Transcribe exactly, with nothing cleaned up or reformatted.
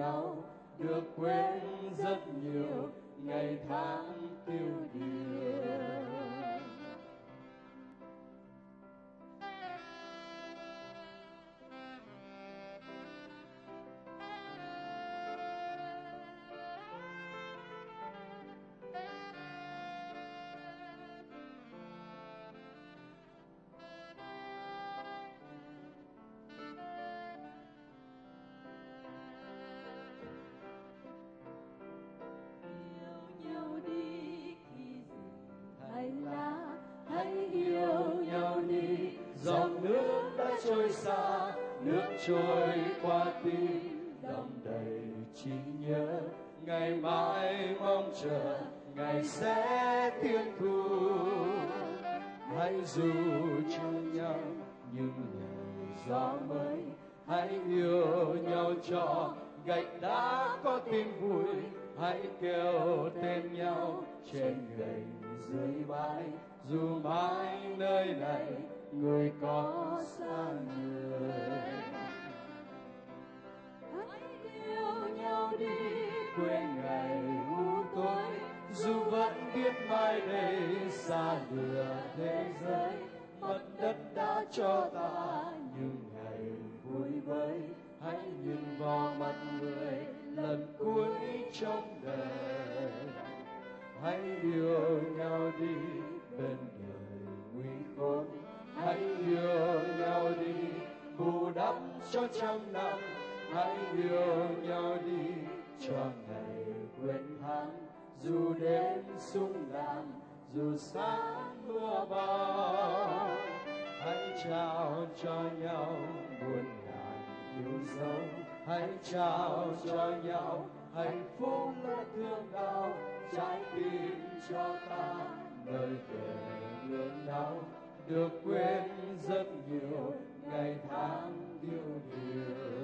đau, được quên rất nhiều ngày tháng tiêu điều. Hay là hãy yêu nhau đi, dòng nước đã trôi xa, nước trôi qua tim đong đầy trí nhớ. Ngày mai mong chờ ngày sẽ thiên thu, hãy dù cho nhau những ngày gió mới. Hãy yêu nhau cho gạch đá có tin vui, hãy kêu tên nhau trên gành dưới bãi. Dù mãi nơi này người có xa người, hãy yêu nhau đi, quên ngày u tối. Dù vẫn biết mai đây xa lìa thế giới, mặt đất đã cho ta những ngày vui vơi. Hãy nhìn vào mặt người lần cuối trong đời, hãy yêu nhau đi bên đời nguy khốn. Hãy yêu nhau đi bù đắp cho trăm năm, hãy yêu nhau đi cho ngày quên tháng. Dù đêm sung đàn, dù sáng mưa bão, hãy trao cho nhau muôn ngàn yêu dấu. Hãy trao cho nhau hạnh phúcและthương đau, trái tim cho ta nơi về thương đau, được quên rất nhiều ngày tháng tiêu điều.